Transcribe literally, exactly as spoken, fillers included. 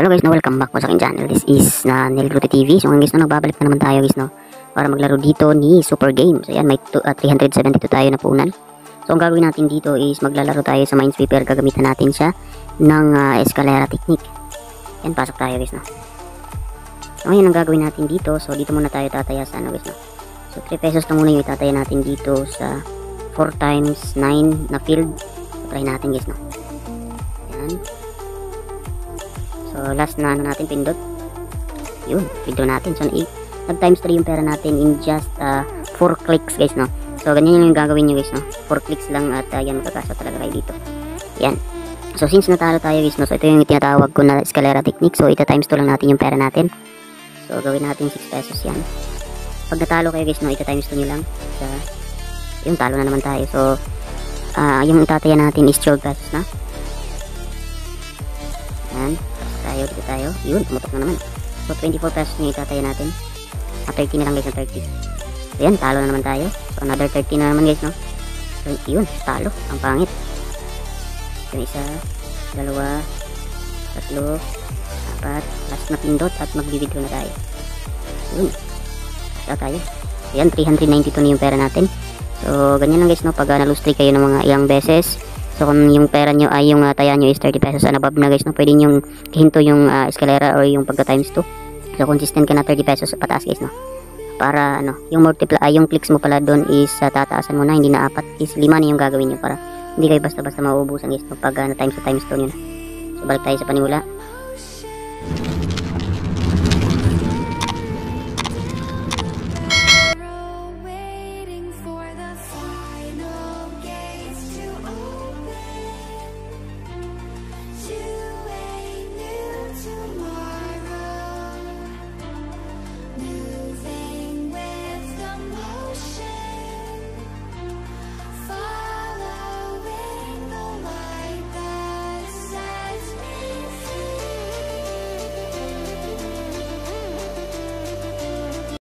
Hello guys, no, welcome back po sa aking channel. This is na Nilruti T V. So ngayon guys, no, nagbabalik na naman tayo guys, no, para maglaro dito ni Super Game. So yan, may uh, three hundred seventy-two tayo na punan. So ang gagawin natin dito is maglalaro tayo sa Minesweeper. Gagamitan natin siya ng uh, Escalera technique. Yan, pasok tayo guys, no. So ngayon ang gagawin natin dito, so dito muna tayo tataya sa ano guys, no. So three pesos na muna yung itataya natin dito sa four times nine na field. So try natin guys, no. Yan. So last na ano natin, pindot. Yun, withdraw natin. So nag times three yung pera natin in just uh, four clicks guys, no. So ganyan yung gagawin nyo guys, no. four clicks lang at uh, yan, magkakasa talaga kayo dito. Yan. So since natalo tayo guys, no, so ito yung tinatawag ko na Escalera technique. So ita times two lang natin yung pera natin. So gawin natin six pesos yan. Pag natalo kayo guys, no, ita times two nyo lang. So yung talo na naman tayo. So uh, yung itataya natin is twelve pesos na. Yan. Tayo, dito tayo. Yun, umutok na naman. So twenty-four pesos yung itataya natin. Ah, thirty na lang guys, na thirty. So yan, talo na naman tayo. So another thirty na naman guys, no. So yun, talo. Ang pangit. Yung isa, dalawa, tatlo, apat, last na pindot at mag-withdraw na tayo. Yun. Kaya tayo. So yan, three hundred ninety-two na yung pera natin. So ganyan lang guys, no. Pag uh, na-lose three kayo ng mga ilang beses, so kung yung pera nyo ay yung uh, taya nyo is thirty pesos and above na guys, no, pwede nyo hinto yung uh, Escalera or yung pagka times two. So consistent ka na thirty pesos pataas guys, no. Para ano, yung multiply, ay yung clicks mo pala doon is uh, tataasan mo na, hindi na apat, is lima na yung gagawin nyo para hindi kayo basta-basta mauubusan guys, no, pag uh, na times to times two nyo na. So balik tayo sa panimula.